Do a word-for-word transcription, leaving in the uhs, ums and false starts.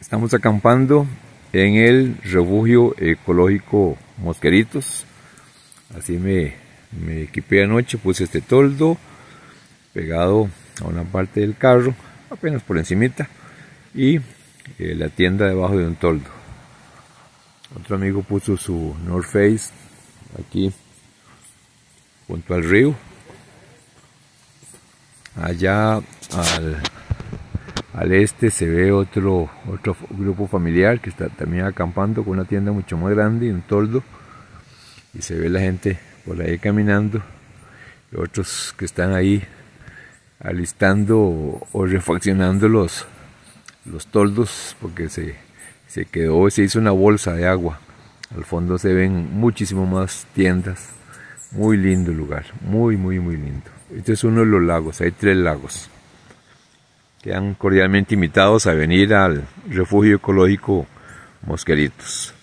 Estamos acampando en el refugio ecológico Mosqueritos. Así me, me equipé anoche, puse este toldo pegado a una parte del carro, apenas por encimita, y eh, la tienda debajo de un toldo. Otro amigo puso su North Face aquí junto al río. Allá al, al este se ve otro, otro grupo familiar que está también acampando con una tienda mucho más grande y un toldo, y se ve la gente por ahí caminando, y otros que están ahí alistando o, o refaccionando los, los toldos porque se, se quedó, se hizo una bolsa de agua. Al fondo se ven muchísimo más tiendas. Muy lindo lugar, muy muy muy lindo. Este es uno de los lagos, hay tres lagos. Quedan cordialmente invitados a venir al refugio ecológico Mosqueritos.